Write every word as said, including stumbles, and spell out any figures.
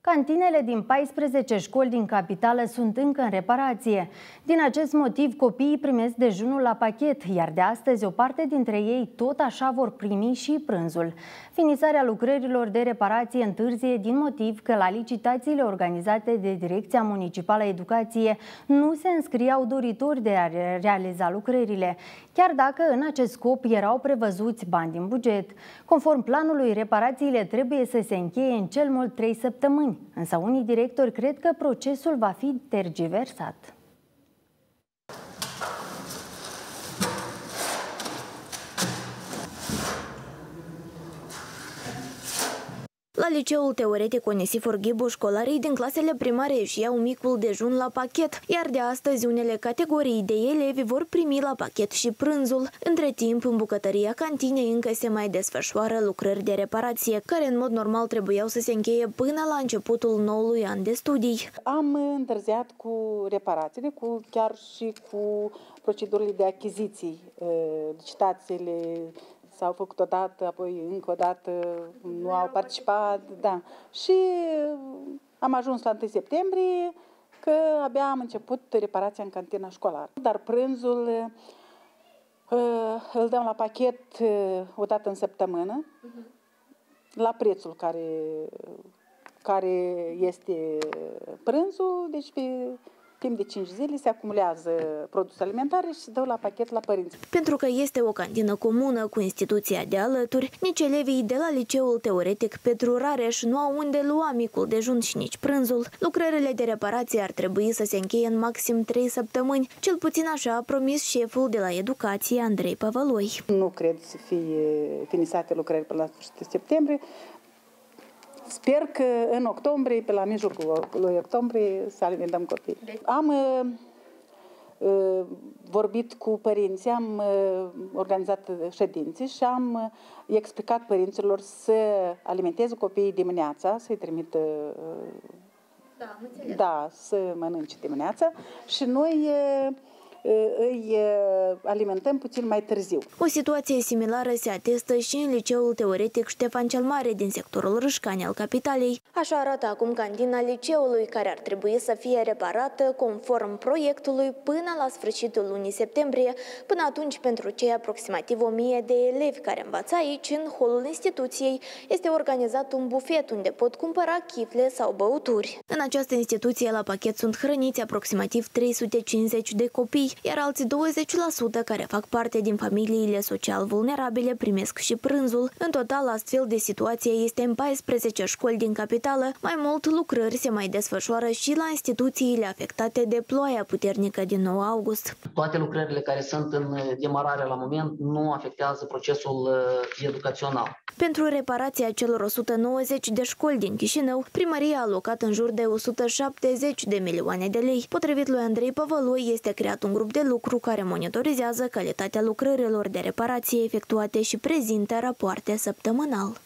Cantinele din paisprezece școli din capitală sunt încă în reparație. Din acest motiv, copiii primesc dejunul la pachet, iar de astăzi o parte dintre ei tot așa vor primi și prânzul. Finisarea lucrărilor de reparație întârzie din motiv că la licitațiile organizate de Direcția Municipală Educație nu se înscriau doritori de a realiza lucrările, chiar dacă în acest scop erau prevăzuți bani din buget. Conform planului, reparațiile trebuie să se încheie în cel mult trei săptămâni. Însă unii directori cred că procesul va fi tergiversat. La liceul teoretic Onesifor Ghibu, școlarii din clasele primare își iau micul dejun la pachet, iar de astăzi unele categorii de elevi vor primi la pachet și prânzul. Între timp, în bucătăria cantinei încă se mai desfășoară lucrări de reparație, care în mod normal trebuiau să se încheie până la începutul noului an de studii. Am întârziat cu reparațiile, cu chiar și cu procedurile de achiziții, licitațiile. S-au făcut odată, apoi încă o dată nu au participat, da. Și am ajuns la întâi septembrie, că abia am început reparația în cantina școlară. Dar prânzul îl dăm la pachet o dată în săptămână, la prețul care, care este prânzul, deci pe timp de cinci zile se acumulează produse alimentare și se dă la pachet la părinți. Pentru că este o cantină comună cu instituția de alături, nici elevii de la liceul teoretic Petru Rareș nu au unde lua micul dejun și nici prânzul. Lucrările de reparație ar trebui să se încheie în maxim trei săptămâni, cel puțin așa a promis șeful de la educație, Andrei Păvăloi. Nu cred să fie finisate lucrările până la sfârșitul septembrie. Sper că în octombrie, pe la mijlocul lui octombrie, să alimentăm copiii. Am uh, uh, vorbit cu părinții, am uh, organizat ședințe și am uh, explicat părinților să alimenteze copiii dimineața, să-i trimită uh, da, da, să mănânce dimineața și noi uh, îi alimentăm puțin mai târziu. O situație similară se atestă și în liceul teoretic Ștefan cel Mare din sectorul Râșcani al capitalei. Așa arată acum cantina liceului, care ar trebui să fie reparată conform proiectului până la sfârșitul lunii septembrie. Până atunci, pentru cei aproximativ o mie de elevi care învață aici, în holul instituției, este organizat un bufet unde pot cumpăra chifle sau băuturi. În această instituție la pachet sunt hrăniți aproximativ trei sute cincizeci de copii, iar alții douăzeci la sută care fac parte din familiile social vulnerabile primesc și prânzul. În total, astfel de situație este în paisprezece școli din capitală. Mai mult, lucrări se mai desfășoară și la instituțiile afectate de ploaia puternică din nouă august. Toate lucrările care sunt în demarare la moment nu afectează procesul educațional. Pentru reparația celor o sută nouăzeci de școli din Chișinău, primăria a alocat în jur de o sută șaptezeci de milioane de lei. Potrivit lui Andrei Păvăloi, este creat un grup de lucru care monitorizează calitatea lucrărilor de reparație efectuate și prezintă rapoarte săptămânal.